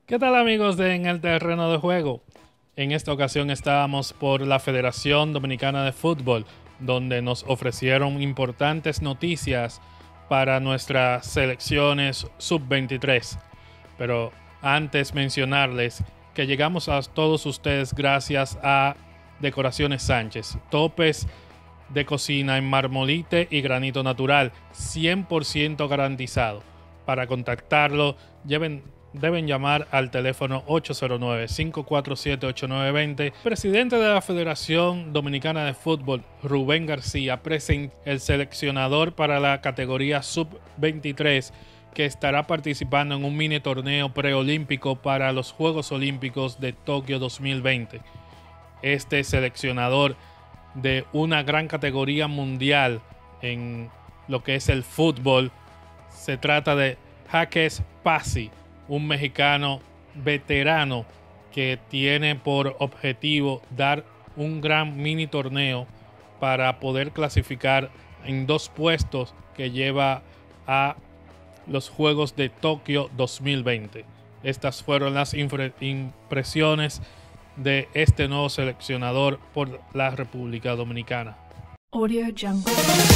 ¿Qué tal amigos de En el Terreno de Juego? En esta ocasión estábamos por la Federación Dominicana de Fútbol, donde nos ofrecieron importantes noticias para nuestras selecciones sub-23. Pero antes mencionarles que llegamos a todos ustedes gracias a Decoraciones Sánchez, topes de cocina en marmolite y granito natural, 100% garantizado. Para contactarlo, deben llamar al teléfono 809-547-8920. Presidente de la Federación Dominicana de Fútbol, Rubén García, el seleccionador para la categoría sub-23, que estará participando en un mini torneo preolímpico para los Juegos Olímpicos de Tokio 2020. Este seleccionador de una gran categoría mundial en lo que es el fútbol, se trata de Jaques Pasi, un mexicano veterano que tiene por objetivo dar un gran mini torneo para poder clasificar en 2 puestos que lleva a los Juegos de Tokio 2020. Estas fueron las impresiones de este nuevo seleccionador por la República Dominicana. Audio Jungle.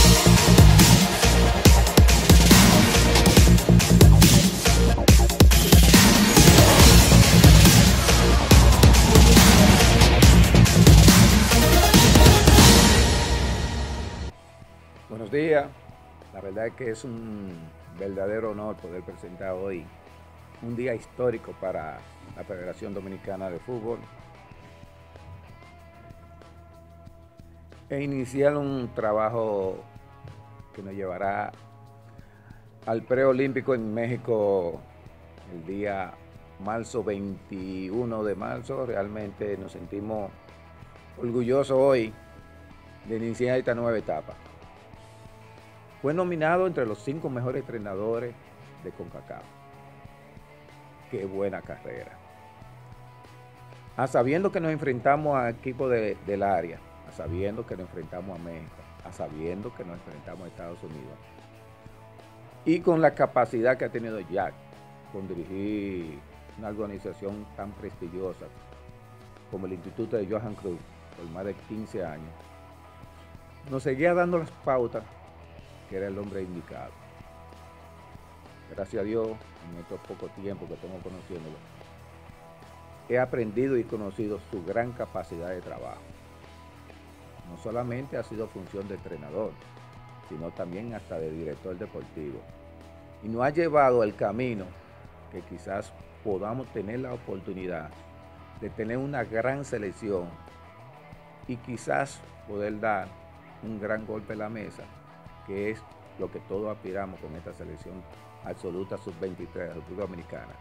Buenos días, la verdad es que es un verdadero honor poder presentar hoy un día histórico para la Federación Dominicana de Fútbol e iniciar un trabajo que nos llevará al preolímpico en México el día 21 de marzo. Realmente nos sentimos orgullosos hoy de iniciar esta nueva etapa. Fue nominado entre los 5 mejores entrenadores de CONCACAF. Qué buena carrera. Sabiendo que nos enfrentamos a equipos del área, sabiendo que nos enfrentamos a México, sabiendo que nos enfrentamos a Estados Unidos, y con la capacidad que ha tenido Jack con dirigir una organización tan prestigiosa como el Instituto de Johan Cruyff por más de 15 años, nos seguía dando las pautas que era el hombre indicado. Gracias a Dios, en estos pocos tiempos que tengo conociéndolo, he aprendido y conocido su gran capacidad de trabajo. No solamente ha sido función de entrenador, sino también hasta de director deportivo. Y nos ha llevado al camino que quizás podamos tener la oportunidad de tener una gran selección y quizás poder dar un gran golpe a la mesa, que es lo que todos aspiramos con esta selección absoluta sub-23 de la República Dominicana.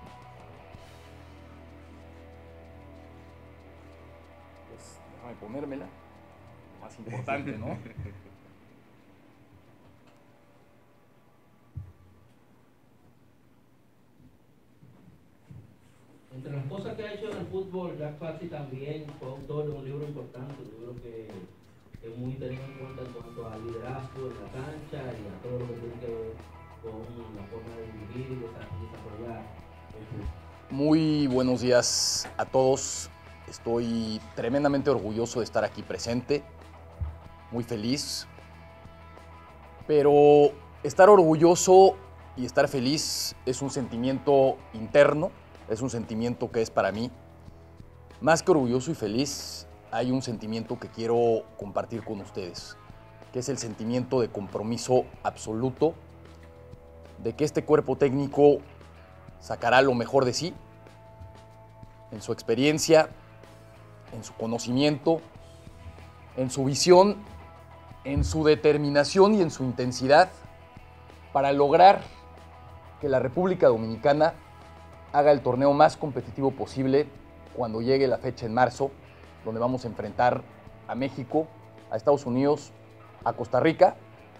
Pues déjame ponérmela, lo más importante, ¿no? Entre las cosas que ha hecho en el fútbol, Jack Pasi también fue autor de un libro importante, un libro que es muy tenido en cuenta en cuanto al liderazgo en la cancha y a todo lo que tiene que ver con la forma de dirigir y desarrollar el fútbol. Muy buenos días a todos. Estoy tremendamente orgulloso de estar aquí presente, muy feliz. Pero estar orgulloso y estar feliz es un sentimiento interno, es un sentimiento que es para mí. Más que orgulloso y feliz, hay un sentimiento que quiero compartir con ustedes, que es el sentimiento de compromiso absoluto, de que este cuerpo técnico sacará lo mejor de sí, en su experiencia, en su conocimiento, en su visión, en su determinación y en su intensidad, para lograr que la República Dominicana haga el torneo más competitivo posible cuando llegue la fecha en marzo, donde vamos a enfrentar a México, a Estados Unidos, a Costa Rica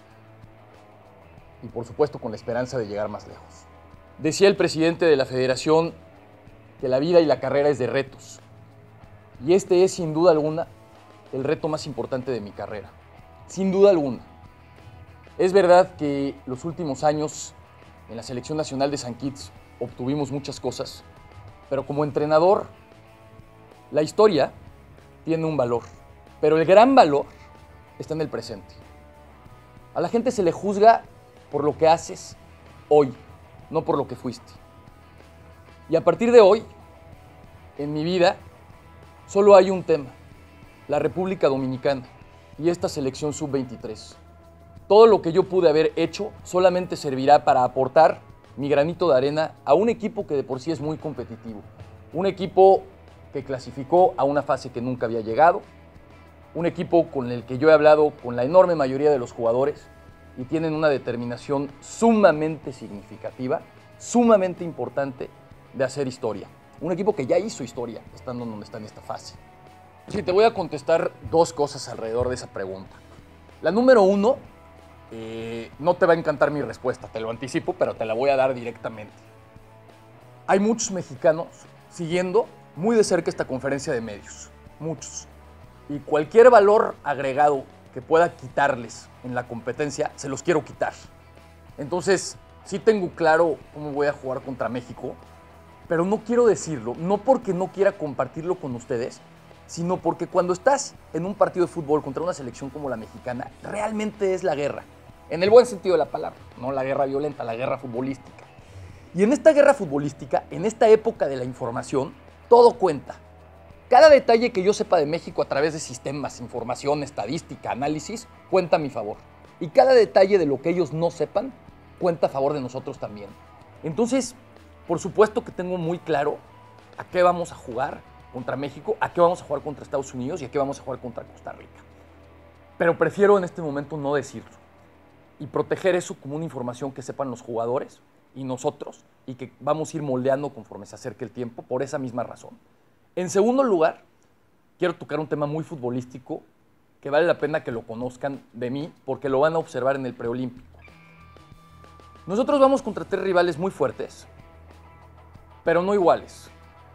y por supuesto con la esperanza de llegar más lejos. Decía el presidente de la Federación que la vida y la carrera es de retos, y este es sin duda alguna el reto más importante de mi carrera, sin duda alguna. Es verdad que los últimos años en la Selección Nacional de San Kitts obtuvimos muchas cosas, pero como entrenador, la historia tiene un valor, pero el gran valor está en el presente. A la gente se le juzga por lo que haces hoy, no por lo que fuiste. Y a partir de hoy, en mi vida, solo hay un tema: la República Dominicana y esta selección sub-23. Todo lo que yo pude haber hecho solamente servirá para aportar mi granito de arena a un equipo que de por sí es muy competitivo. Un equipo que clasificó a una fase que nunca había llegado. Un equipo con el que yo he hablado con la enorme mayoría de los jugadores y tienen una determinación sumamente significativa, sumamente importante de hacer historia. Un equipo que ya hizo historia estando donde está en esta fase. Sí, te voy a contestar dos cosas alrededor de esa pregunta. La número uno, no te va a encantar mi respuesta, te lo anticipo, pero te la voy a dar directamente. Hay muchos mexicanos siguiendo muy de cerca esta conferencia de medios, muchos. Y cualquier valor agregado que pueda quitarles en la competencia, se los quiero quitar. Entonces, sí tengo claro cómo voy a jugar contra México, pero no quiero decirlo, no porque no quiera compartirlo con ustedes, sino porque cuando estás en un partido de fútbol contra una selección como la mexicana, realmente es la guerra, en el buen sentido de la palabra, no la guerra violenta, la guerra futbolística. Y en esta guerra futbolística, en esta época de la información, todo cuenta. Cada detalle que yo sepa de México a través de sistemas, información, estadística, análisis, cuenta a mi favor. Y cada detalle de lo que ellos no sepan, cuenta a favor de nosotros también. Entonces, por supuesto que tengo muy claro a qué vamos a jugar contra México, a qué vamos a jugar contra Estados Unidos y a qué vamos a jugar contra Costa Rica. Pero prefiero en este momento no decirlo y proteger eso como una información que sepan los jugadores y nosotros y que vamos a ir moldeando conforme se acerque el tiempo por esa misma razón. En segundo lugar, quiero tocar un tema muy futbolístico que vale la pena que lo conozcan de mí porque lo van a observar en el preolímpico. Nosotros vamos contra 3 rivales muy fuertes, pero no iguales.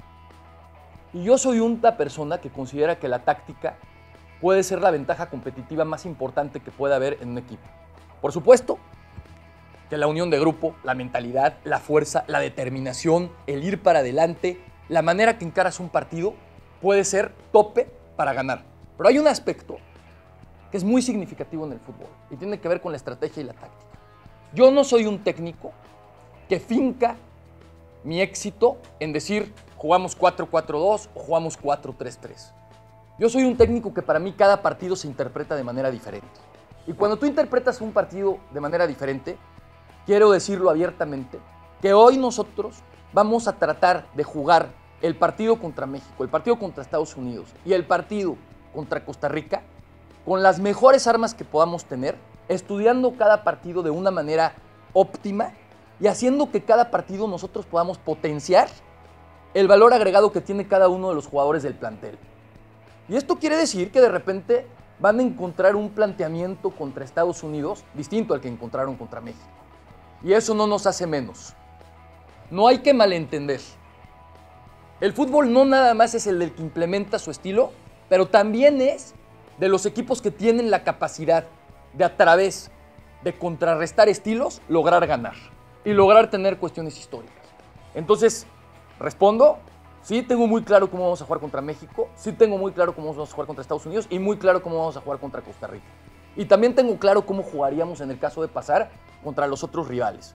Y yo soy una persona que considera que la táctica puede ser la ventaja competitiva más importante que pueda haber en un equipo. Por supuesto que la unión de grupo, la mentalidad, la fuerza, la determinación, el ir para adelante, la manera que encaras un partido puede ser tope para ganar. Pero hay un aspecto que es muy significativo en el fútbol y tiene que ver con la estrategia y la táctica. Yo no soy un técnico que finca mi éxito en decir jugamos 4-4-2 o jugamos 4-3-3. Yo soy un técnico que para mí cada partido se interpreta de manera diferente. Y cuando tú interpretas un partido de manera diferente, quiero decirlo abiertamente, que hoy nosotros vamos a tratar de jugar el partido contra México, el partido contra Estados Unidos y el partido contra Costa Rica con las mejores armas que podamos tener, estudiando cada partido de una manera óptima y haciendo que cada partido nosotros podamos potenciar el valor agregado que tiene cada uno de los jugadores del plantel. Y esto quiere decir que de repente van a encontrar un planteamiento contra Estados Unidos distinto al que encontraron contra México. Y eso no nos hace menos. No hay que malentender. El fútbol no nada más es el del que implementa su estilo, pero también es de los equipos que tienen la capacidad de a través de contrarrestar estilos, lograr ganar y lograr tener cuestiones históricas. Entonces, respondo, sí tengo muy claro cómo vamos a jugar contra México, sí tengo muy claro cómo vamos a jugar contra Estados Unidos y muy claro cómo vamos a jugar contra Costa Rica. Y también tengo claro cómo jugaríamos en el caso de pasar contra los otros rivales.